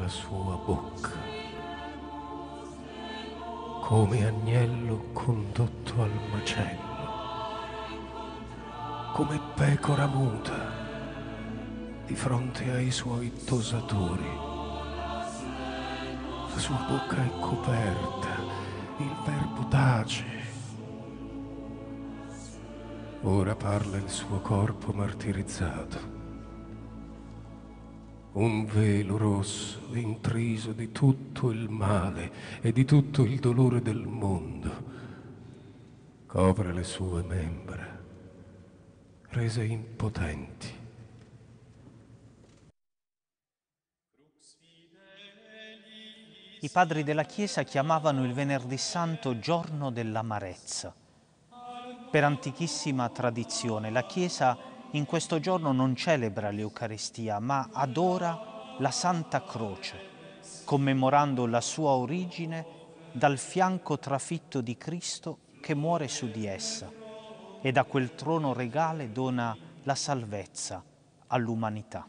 sua bocca. Come agnello condotto al macello, come pecora muta di fronte ai suoi tosatori. La sua bocca è coperta, il verbo tace. Ora parla il suo corpo martirizzato. Un velo rosso intriso di tutto il male e di tutto il dolore del mondo copre le sue membra, rese impotenti. I padri della Chiesa chiamavano il Venerdì Santo giorno dell'amarezza. Per antichissima tradizione, la Chiesa in questo giorno non celebra l'Eucaristia, ma adora la Santa Croce, commemorando la sua origine dal fianco trafitto di Cristo che muore su di essa e da quel trono regale dona la salvezza all'umanità.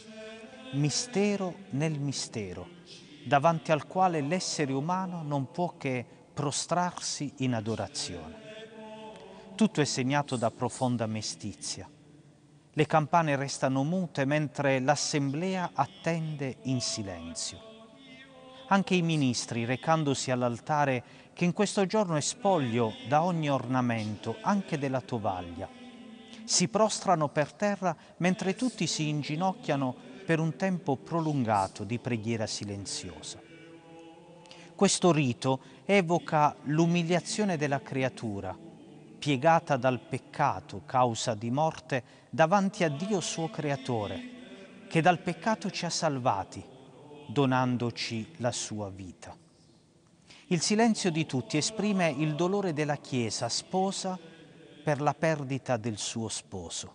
Mistero nel mistero, davanti al quale l'essere umano non può che prostrarsi in adorazione. Tutto è segnato da profonda mestizia. Le campane restano mute mentre l'assemblea attende in silenzio. Anche i ministri, recandosi all'altare, che in questo giorno è spoglio da ogni ornamento, anche della tovaglia, si prostrano per terra mentre tutti si inginocchiano per un tempo prolungato di preghiera silenziosa. Questo rito evoca l'umiliazione della creatura, piegata dal peccato, causa di morte, davanti a Dio suo creatore, che dal peccato ci ha salvati, donandoci la sua vita. Il silenzio di tutti esprime il dolore della Chiesa sposa per la perdita del suo sposo.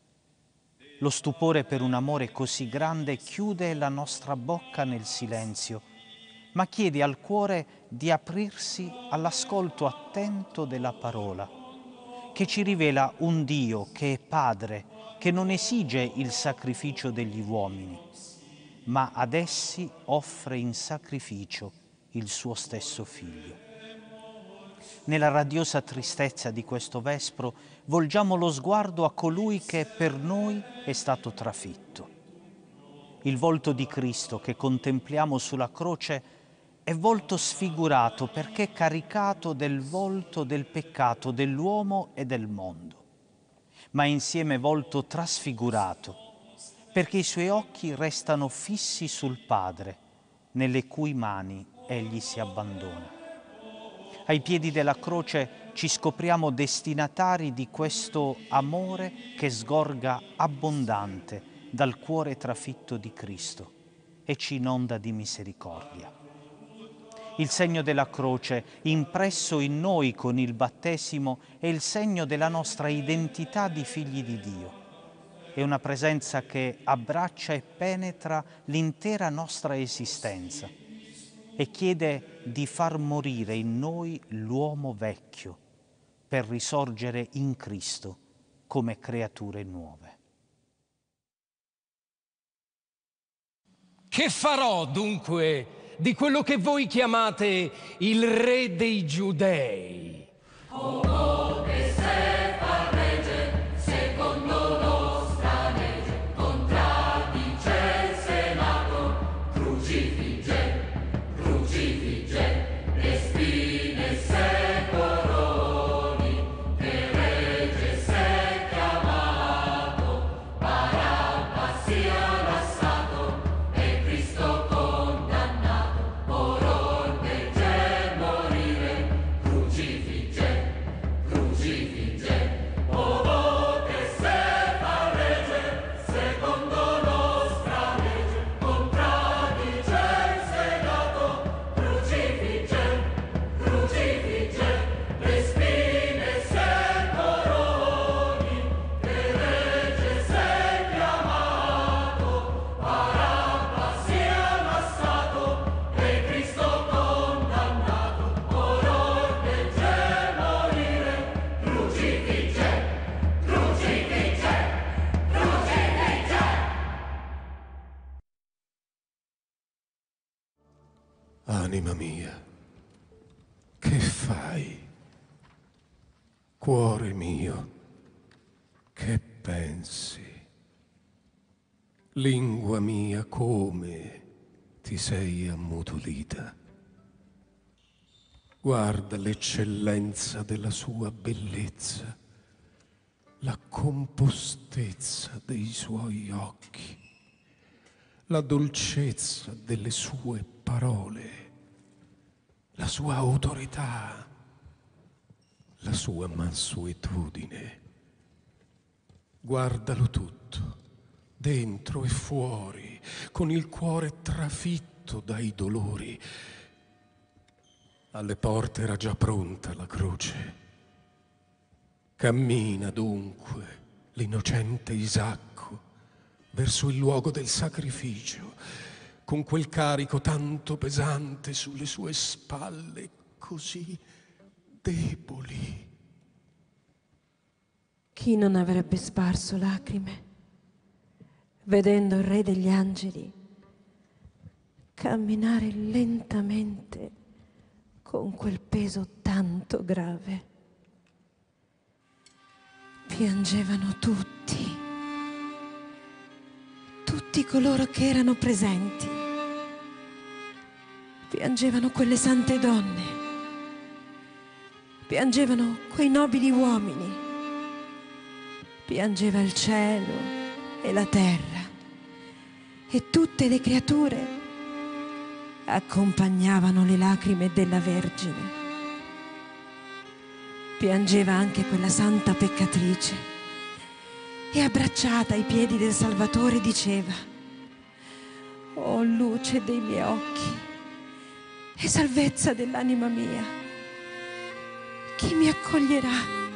Lo stupore per un amore così grande chiude la nostra bocca nel silenzio, ma chiede al cuore di aprirsi all'ascolto attento della parola, che ci rivela un Dio che è Padre, che non esige il sacrificio degli uomini, ma ad essi offre in sacrificio il suo stesso Figlio. Nella radiosa tristezza di questo vespro volgiamo lo sguardo a colui che per noi è stato trafitto. Il volto di Cristo che contempliamo sulla croce è volto sfigurato perché caricato del volto del peccato dell'uomo e del mondo, ma insieme volto trasfigurato, perché i suoi occhi restano fissi sul Padre, nelle cui mani egli si abbandona. Ai piedi della croce ci scopriamo destinatari di questo amore che sgorga abbondante dal cuore trafitto di Cristo e ci inonda di misericordia. Il segno della croce, impresso in noi con il battesimo, è il segno della nostra identità di figli di Dio. È una presenza che abbraccia e penetra l'intera nostra esistenza e chiede di far morire in noi l'uomo vecchio per risorgere in Cristo come creature nuove. Che farò dunque di quello che voi chiamate il re dei Giudei? Anima mia, che fai? Cuore mio, che pensi? Lingua mia, come ti sei ammutolita? Guarda l'eccellenza della sua bellezza, la compostezza dei suoi occhi, la dolcezza delle sue parole, la sua autorità, la sua mansuetudine. Guardalo tutto, dentro e fuori, con il cuore trafitto dai dolori. Alle porte era già pronta la croce. Cammina dunque l'innocente Isacco verso il luogo del sacrificio, con quel carico tanto pesante sulle sue spalle, così deboli. Chi non avrebbe sparso lacrime vedendo il Re degli Angeli camminare lentamente con quel peso tanto grave? Piangevano tutti coloro che erano presenti. Piangevano quelle sante donne, piangevano quei nobili uomini, piangeva il cielo e la terra e tutte le creature accompagnavano le lacrime della Vergine. Piangeva anche quella santa peccatrice e abbracciata ai piedi del Salvatore diceva: «Oh luce dei miei occhi e salvezza dell'anima mia, chi mi accoglierà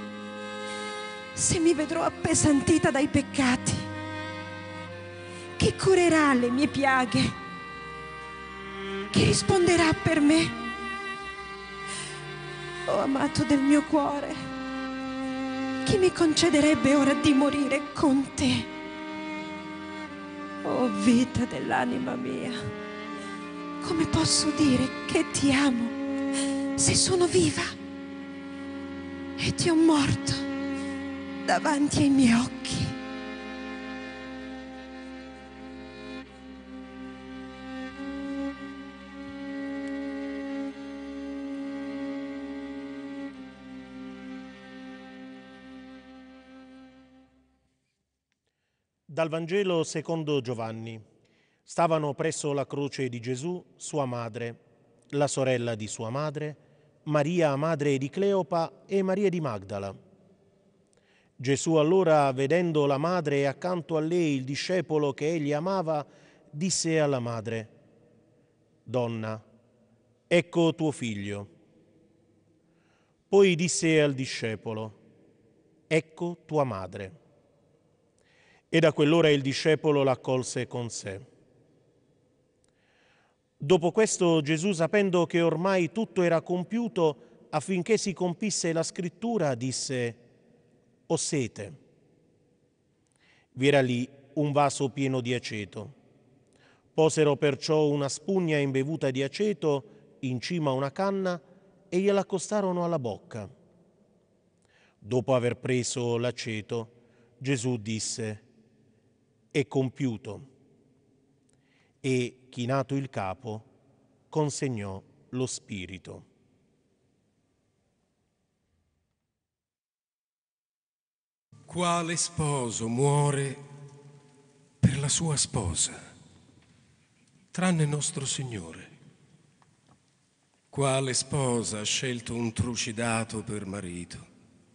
se mi vedrò appesantita dai peccati? Chi curerà le mie piaghe? Chi risponderà per me? Oh amato del mio cuore, chi mi concederebbe ora di morire con te? Oh vita dell'anima mia, come posso dire che ti amo se sono viva e ti ho morto davanti ai miei occhi?» Dal Vangelo secondo Giovanni. Stavano presso la croce di Gesù sua madre, la sorella di sua madre, Maria, madre di Cleopa, e Maria di Magdala. Gesù allora, vedendo la madre e accanto a lei il discepolo che egli amava, disse alla madre: «Donna, ecco tuo figlio». Poi disse al discepolo: «Ecco tua madre». E da quell'ora il discepolo l'accolse con sé. Dopo questo Gesù, sapendo che ormai tutto era compiuto affinché si compisse la scrittura, disse: «Ho sete». Vi era lì un vaso pieno di aceto. Posero perciò una spugna imbevuta di aceto in cima a una canna e gliela accostarono alla bocca. Dopo aver preso l'aceto, Gesù disse: «È compiuto», e, chinato il capo, consegnò lo spirito. Quale sposo muore per la sua sposa, tranne nostro Signore? Quale sposa ha scelto un trucidato per marito?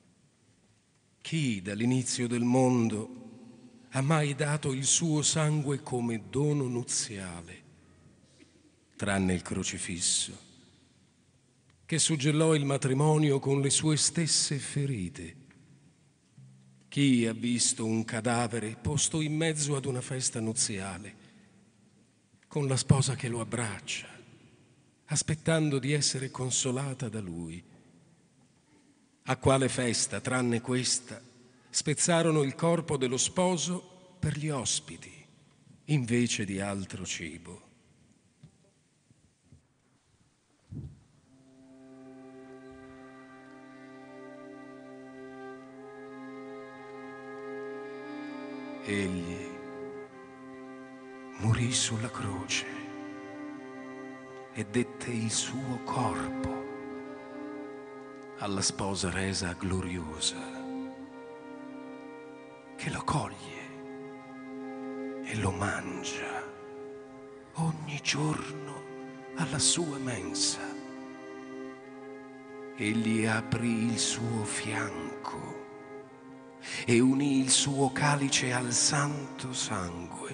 Chi dall'inizio del mondo ha mai dato il suo sangue come dono nuziale, tranne il crocifisso, che suggellò il matrimonio con le sue stesse ferite? Chi ha visto un cadavere posto in mezzo ad una festa nuziale, con la sposa che lo abbraccia, aspettando di essere consolata da lui? A quale festa, tranne questa, spezzarono il corpo dello sposo per gli ospiti, invece di altro cibo? Egli morì sulla croce e dette il suo corpo alla sposa resa gloriosa, che lo coglie e lo mangia ogni giorno alla sua mensa. Egli aprì il suo fianco e unì il suo calice al santo sangue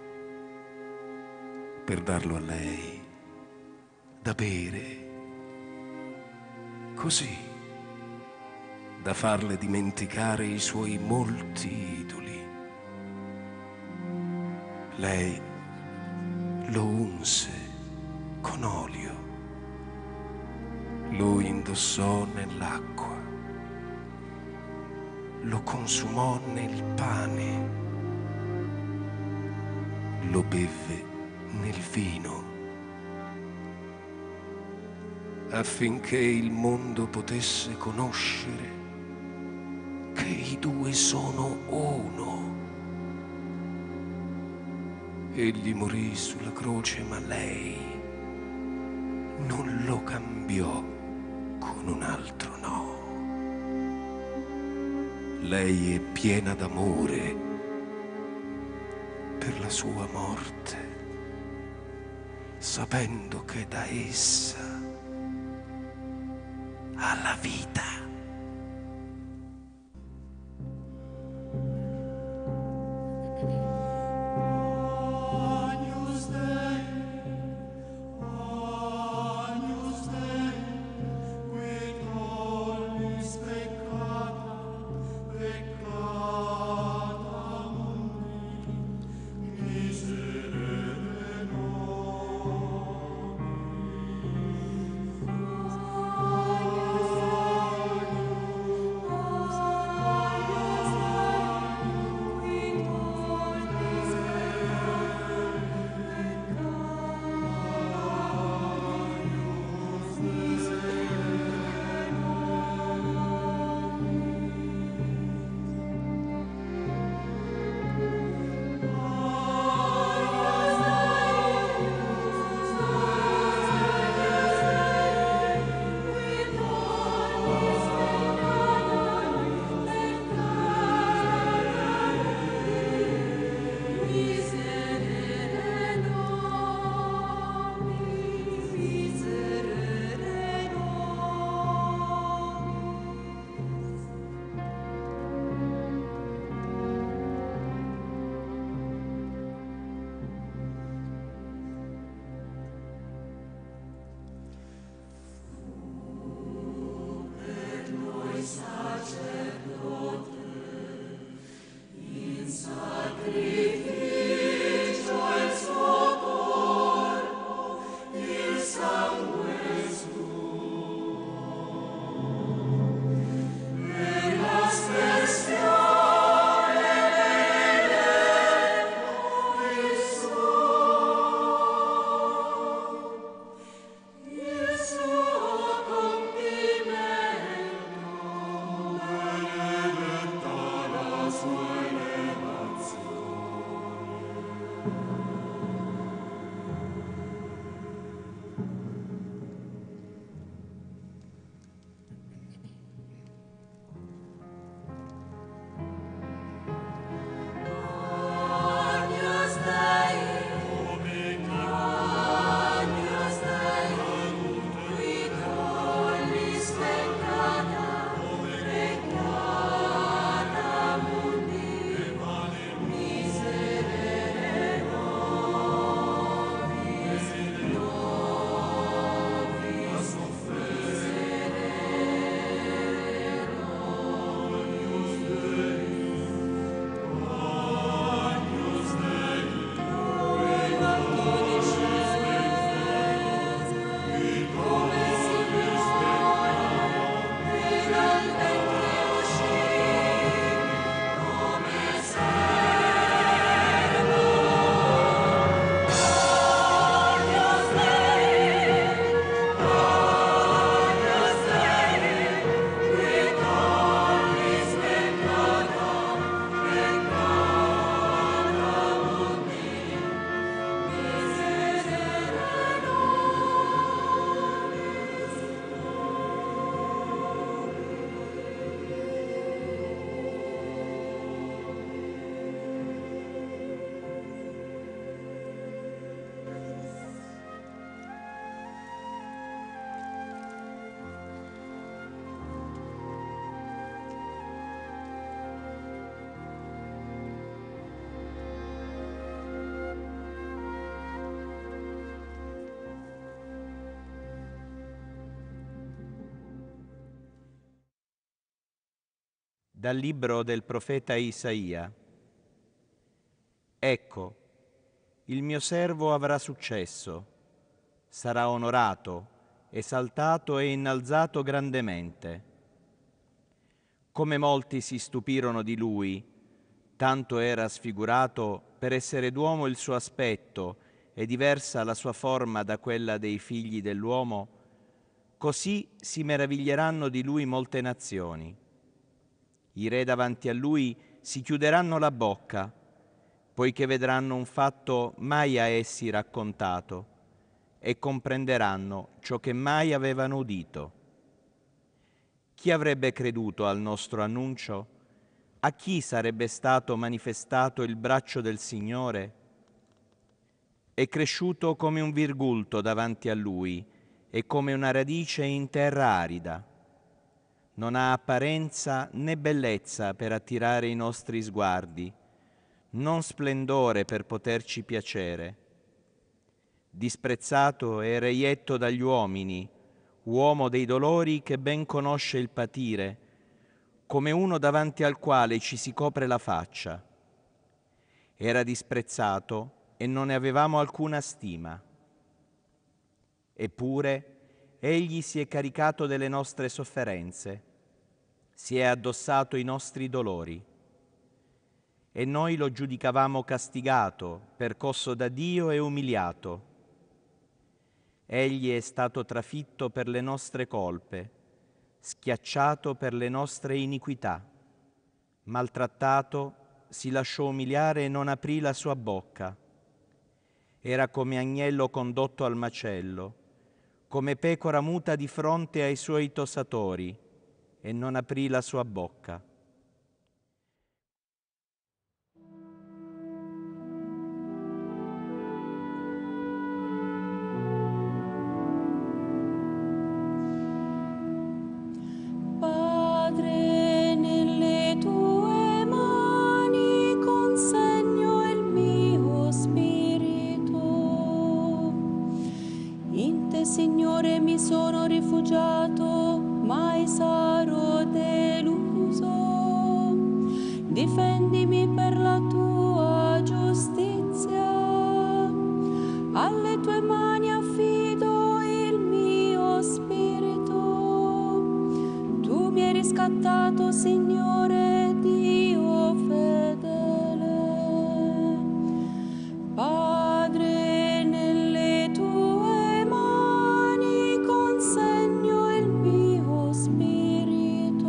per darlo a lei da bere, così da farle dimenticare i suoi molti idoli. Lei lo unse con olio, lo indossò nell'acqua, lo consumò nel pane, lo bevve nel vino, affinché il mondo potesse conoscere che i due sono uno. Egli morì sulla croce, ma lei non lo cambiò con un altro no. Lei è piena d'amore per la sua morte, sapendo che da essa ha la vita. Dal libro del profeta Isaia. Ecco, il mio servo avrà successo, sarà onorato, esaltato e innalzato grandemente. Come molti si stupirono di lui, tanto era sfigurato per essere d'uomo il suo aspetto e diversa la sua forma da quella dei figli dell'uomo, così si meraviglieranno di lui molte nazioni. I re davanti a lui si chiuderanno la bocca, poiché vedranno un fatto mai a essi raccontato e comprenderanno ciò che mai avevano udito. Chi avrebbe creduto al nostro annuncio? A chi sarebbe stato manifestato il braccio del Signore? È cresciuto come un virgulto davanti a lui e come una radice in terra arida. Non ha apparenza né bellezza per attirare i nostri sguardi, non splendore per poterci piacere. Disprezzato e reietto dagli uomini, uomo dei dolori che ben conosce il patire, come uno davanti al quale ci si copre la faccia. Era disprezzato e non ne avevamo alcuna stima. Eppure egli si è caricato delle nostre sofferenze, si è addossato i nostri dolori. E noi lo giudicavamo castigato, percosso da Dio e umiliato. Egli è stato trafitto per le nostre colpe, schiacciato per le nostre iniquità. Maltrattato, si lasciò umiliare e non aprì la sua bocca. Era come agnello condotto al macello, come pecora muta di fronte ai suoi tosatori, e non aprì la sua bocca. Padre, nelle tue mani consegno il mio spirito. In te, Signore, mi sono rifugiato, mai sarò deluso. Difendimi per la tua giustizia. Alle tue mani affido il mio spirito. Tu mi hai riscattato, Signore, Dio fedele. Padre, nelle tue mani consegno il mio spirito.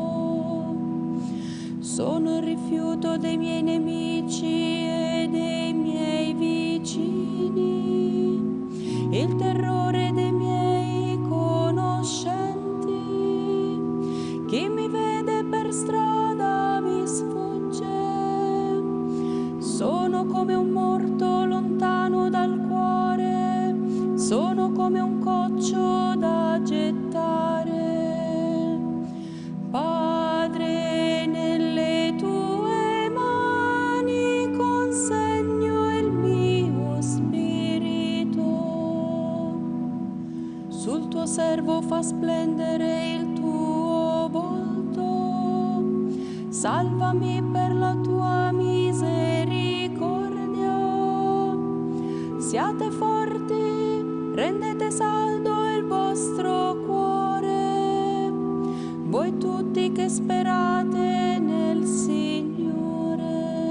Sono il rifiuto dei miei nemici e dei miei vicini, il terrore dei miei conoscenti. Chi mi vede per strada mi sfugge. Sono come un morto lontano dal cuore, sono come un coccio da gettare. Padre, nelle tue mani consegno il mio spirito. Sul tuo servo fa splendere il tuo volto. Salvami per la tua misericordia. Siate forti, rendete saldo il vostro cuore, voi tutti che sperate nel Signore.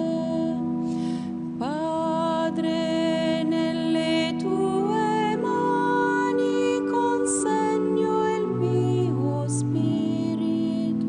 Padre, nelle tue mani consegno il mio spirito.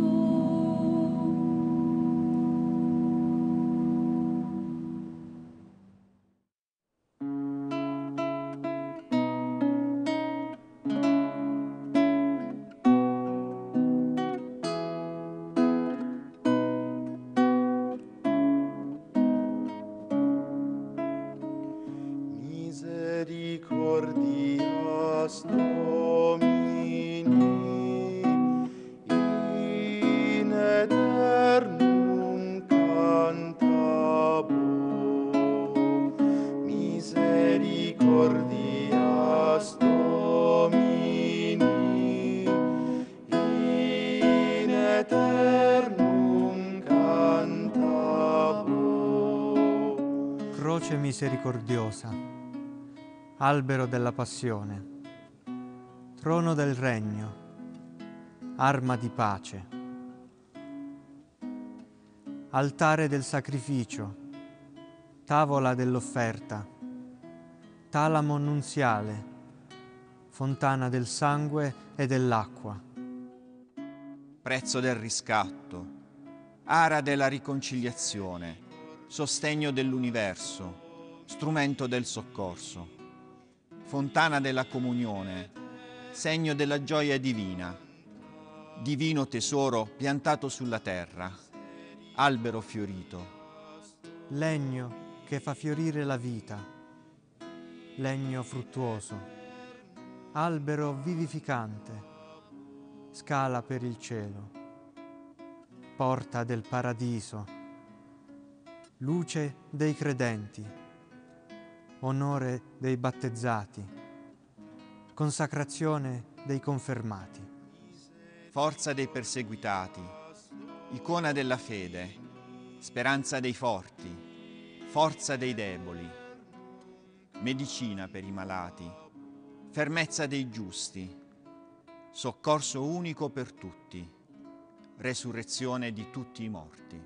Misericordias Domini in aeternum cantabo. Misericordias Domini in aeternum croce misericordiosa, albero della passione, trono del regno, arma di pace, altare del sacrificio, tavola dell'offerta, talamo nunziale, fontana del sangue e dell'acqua, prezzo del riscatto, ara della riconciliazione, sostegno dell'universo, strumento del soccorso, fontana della comunione, segno della gioia divina, divino tesoro piantato sulla terra, albero fiorito, legno che fa fiorire la vita, legno fruttuoso, albero vivificante, scala per il cielo, porta del paradiso, luce dei credenti, onore dei battezzati, consacrazione dei confermati, forza dei perseguitati, icona della fede, speranza dei forti, forza dei deboli, medicina per i malati, fermezza dei giusti, soccorso unico per tutti, resurrezione di tutti i morti.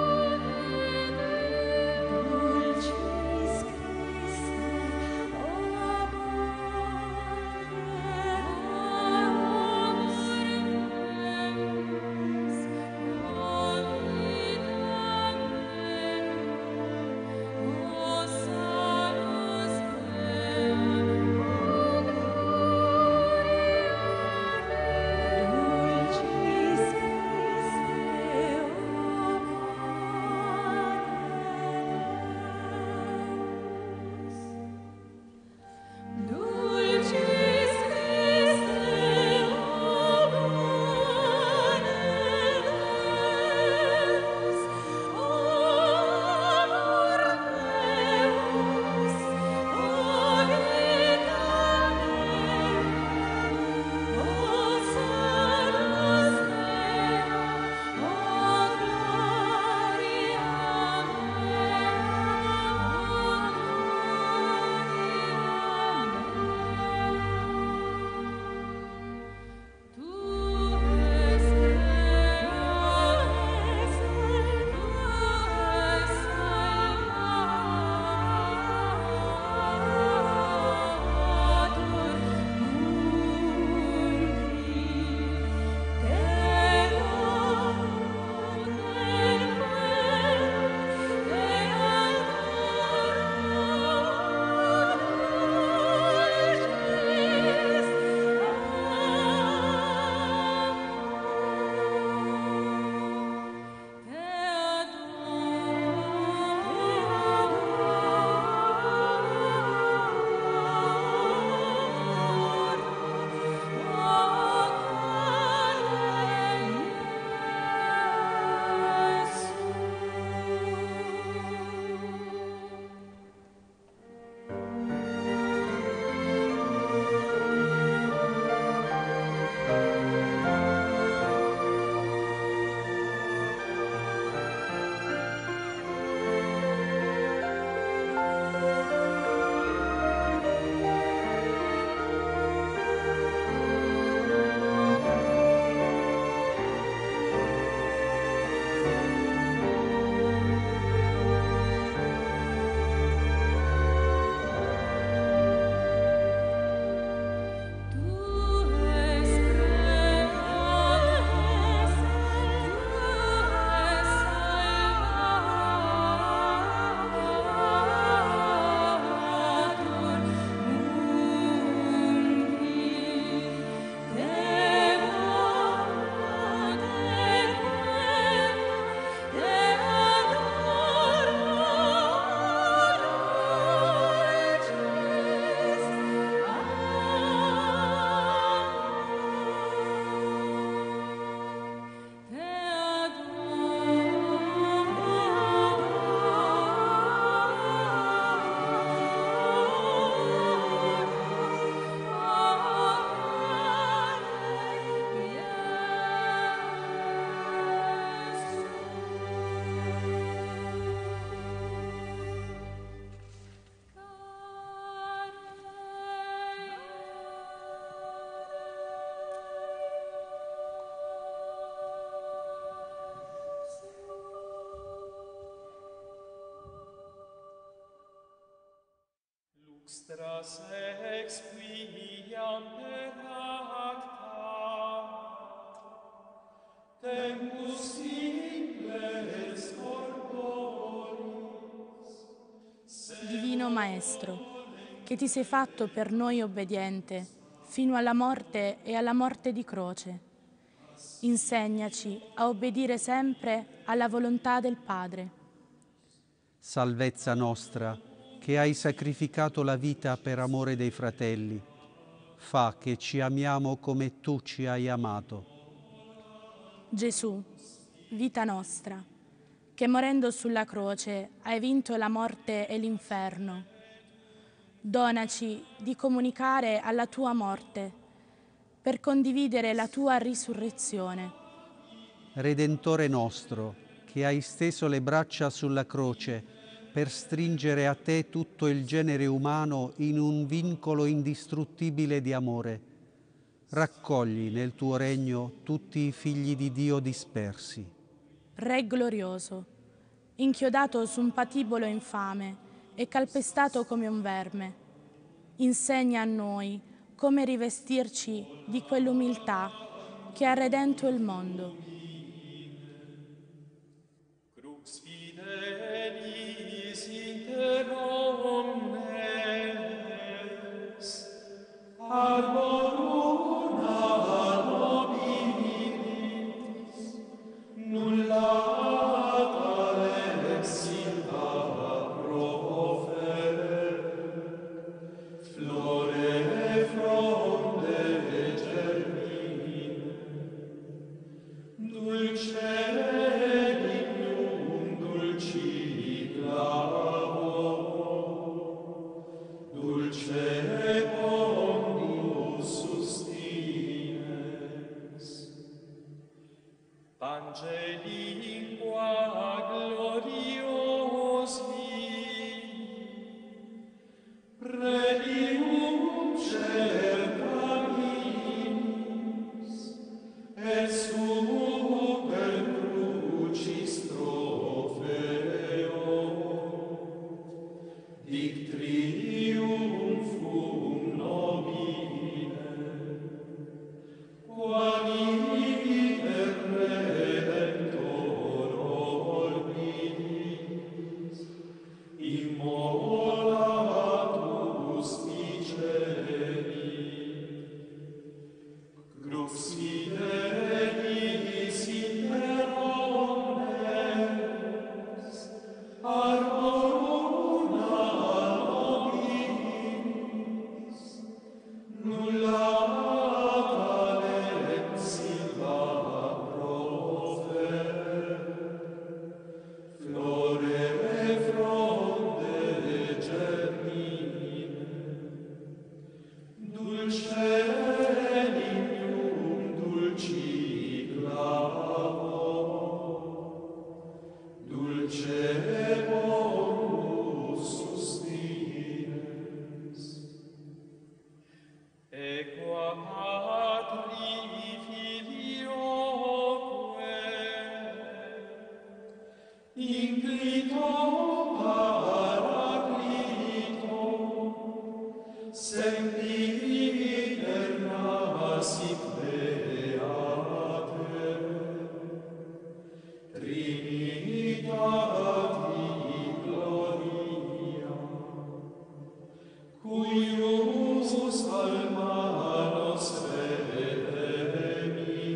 Dulcis Christe, Nostras exquiam per acta, tempus simples corporis. Divino Maestro, che ti sei fatto per noi obbediente fino alla morte e alla morte di croce, insegnaci a obbedire sempre alla volontà del Padre. Salvezza nostra, che hai sacrificato la vita per amore dei fratelli, fa che ci amiamo come tu ci hai amato. Gesù, vita nostra, che morendo sulla croce hai vinto la morte e l'inferno, donaci di comunicare alla tua morte per condividere la tua risurrezione. Redentore nostro, che hai steso le braccia sulla croce per stringere a te tutto il genere umano in un vincolo indistruttibile di amore, raccogli nel tuo regno tutti i figli di Dio dispersi. Re glorioso, inchiodato su un patibolo infame e calpestato come un verme, insegna a noi come rivestirci di quell'umiltà che ha redento il mondo. Crux fidelis inter omnes, arboruna nobilis, nulla talem silva profer, flore fronde germine, dulce lignum dulci clavo, dulce omnibus sustines, pange lingua gloriosi, predium cercaminis, et super crucis trofeo, dic triumphum nobile, quali per redemptor orbis, immolatus diceri, crux fidelis inter omnes, arboruna nobilis, nulla talem silva profer, flore fronde germine, dulce lignum dulci clavo, dulce bonus sustines, equa patri filioque, inclito paraclito, semper nasit beate, Trinitati gloria, cuius alma nostre redemi,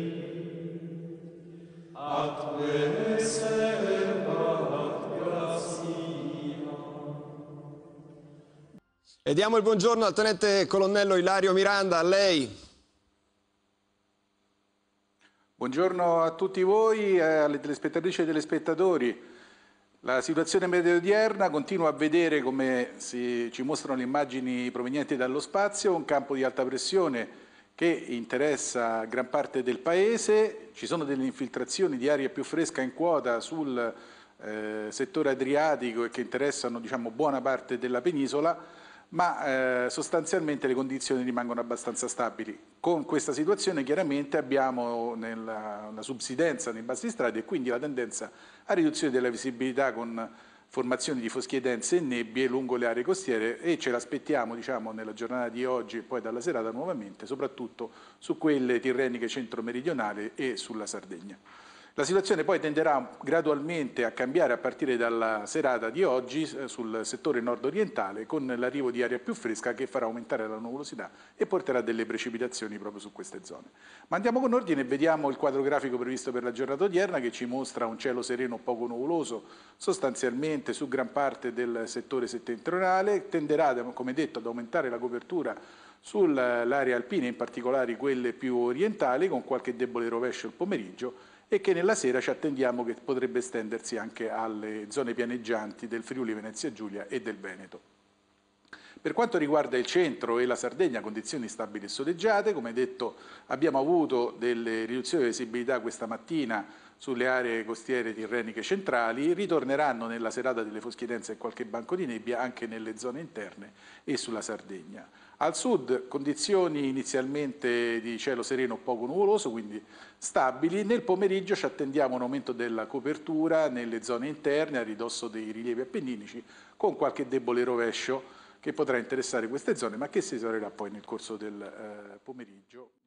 atque servat gratia. E diamo il buongiorno al tenente colonnello Ilario Miranda, a lei. Buongiorno a tutti voi, alle telespettatrici e telespettatori. La situazione media odierna continua a vedere, come ci mostrano le immagini provenienti dallo spazio, un campo di alta pressione che interessa gran parte del paese. Ci sono delle infiltrazioni di aria più fresca in quota sul settore adriatico e che interessano, diciamo, buona parte della penisola, ma sostanzialmente le condizioni rimangono abbastanza stabili. Con questa situazione chiaramente abbiamo la subsidenza nei bassi strati e quindi la tendenza a riduzione della visibilità con formazioni di foschie dense e nebbie lungo le aree costiere e ce l'aspettiamo nella giornata di oggi e poi dalla serata nuovamente, soprattutto su quelle tirreniche centro-meridionali e sulla Sardegna. La situazione poi tenderà gradualmente a cambiare a partire dalla serata di oggi sul settore nord-orientale con l'arrivo di aria più fresca che farà aumentare la nuvolosità e porterà delle precipitazioni proprio su queste zone. Ma andiamo con ordine e vediamo il quadro grafico previsto per la giornata odierna che ci mostra un cielo sereno poco nuvoloso sostanzialmente su gran parte del settore settentrionale, tenderà come detto ad aumentare la copertura sull'area alpina, in particolare quelle più orientali, con qualche debole rovescio il pomeriggio e che nella sera ci attendiamo che potrebbe estendersi anche alle zone pianeggianti del Friuli Venezia Giulia e del Veneto. Per quanto riguarda il centro e la Sardegna, condizioni stabili e soleggiate, come detto abbiamo avuto delle riduzioni di visibilità questa mattina sulle aree costiere tirreniche centrali, ritorneranno nella serata delle foschie dense e qualche banco di nebbia anche nelle zone interne e sulla Sardegna. Al sud condizioni inizialmente di cielo sereno poco nuvoloso, quindi stabili. Nel pomeriggio ci attendiamo un aumento della copertura nelle zone interne a ridosso dei rilievi appenninici con qualche debole rovescio che potrà interessare queste zone ma che si esaurirà poi nel corso del pomeriggio.